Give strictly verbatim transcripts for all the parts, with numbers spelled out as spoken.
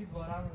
Keep going on.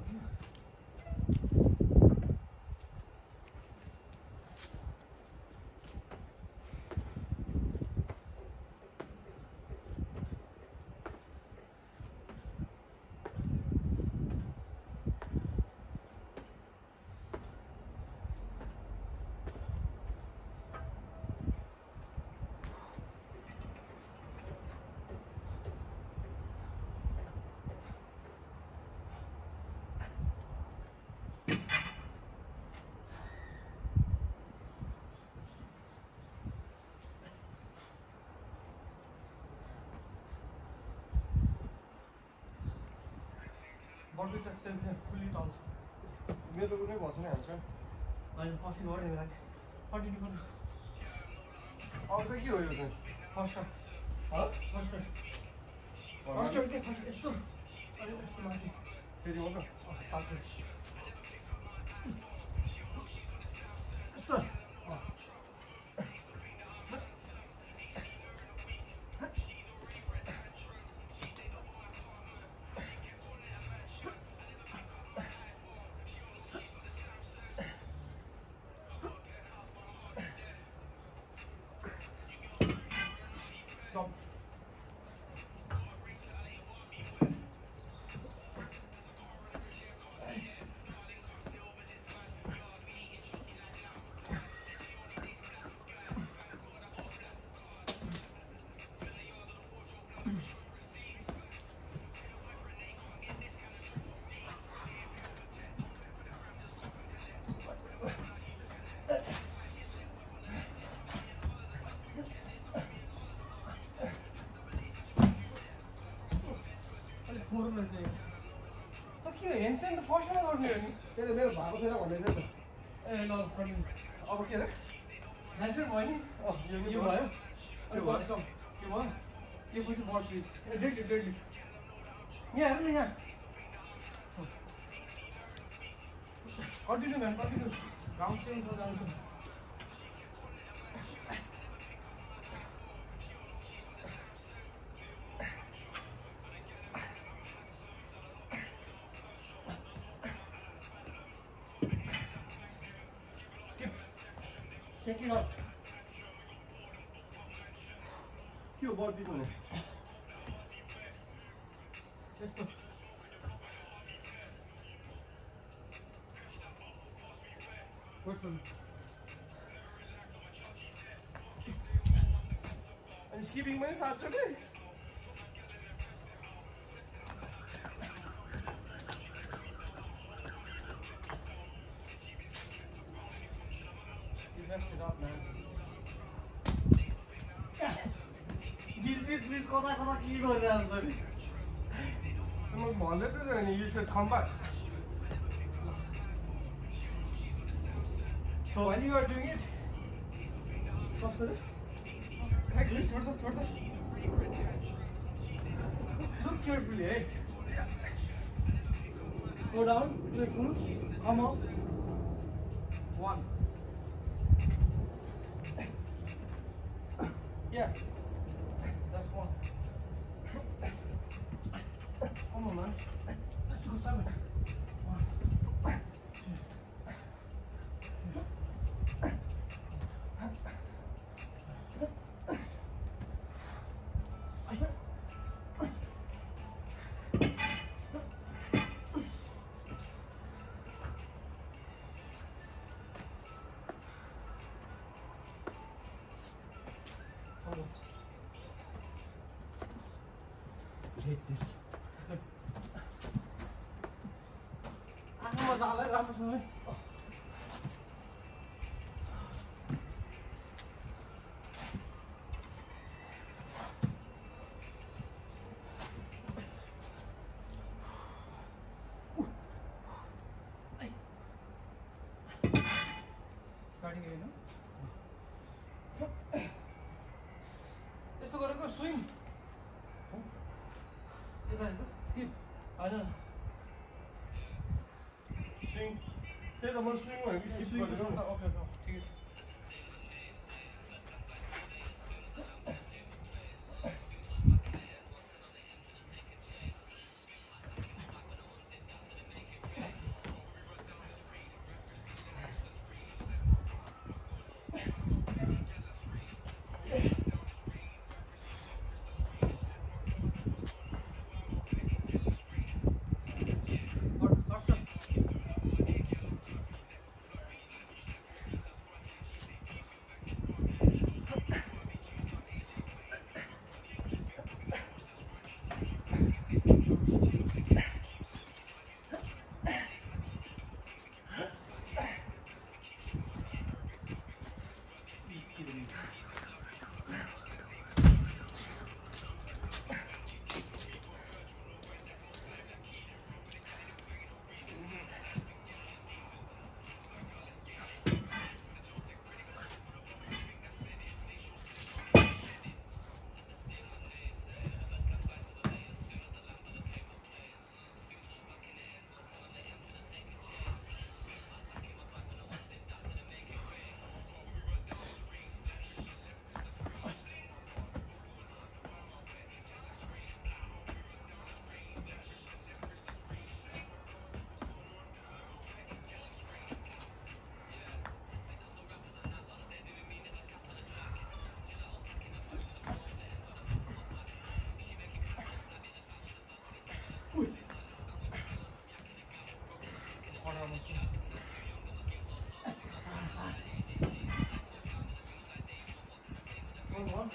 Burpees at seven, fully tall. मेरो कुनै बस्नै हाल्छ अनि पछि गरे मलाई कन्टिन्यू गर्नु अब चाहिँ के हो यो चाहिँ फर्स्ट ह फर्स्ट फर्स्ट के फर्स्ट यस्तो अनि यस्तो माथि फेरि हो त साथै यस्तो फोरमा चाहिँ त के ह्यान्डस्ट्यान्ड त फर्स्टमा गर्ने हो नि त्यही त मेरो भएको छैन भन्दै थियो त ए ल कन्टिन्यू अब के अरे ह्यान्डस्ट्यान्ड भयो नि अँ यो यो भयो अनि बटम के भयो यो पछि बर्पिज ए डेडलिफ्ट डेडलिफ्ट यहाँ हेर्नु यहाँ continue ma'am continue round change जान्छ Check it out. के हो बर्पिज भने यस्तो वेट फर मी अनि स्किपिङ पनि सातचोटि बिच बिच बिच कता कता के गरिरहेको छ नि म भन्दै थियो नि you should come back So while you are doing it, actually, छोड़ दो, छोड़ दो. Look carefully, eh? Go down, to the full, come up. One. Yeah. That's one. Come on, man. Let's go seven. Hate this. Aku mau jalan apa sih? Starting again, no? Esto corre con swing. Skip. I know. Swing. त्यही त म swing भनेको skip गरेको नि Okay, okay. ठिक छ. Hold on, let's see. One more.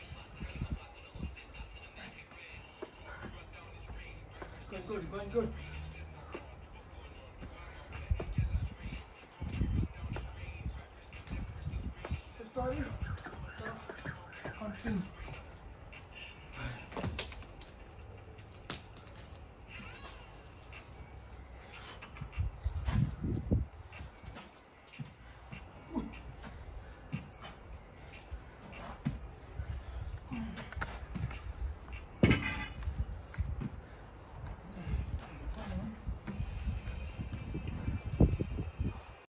Going good, going good.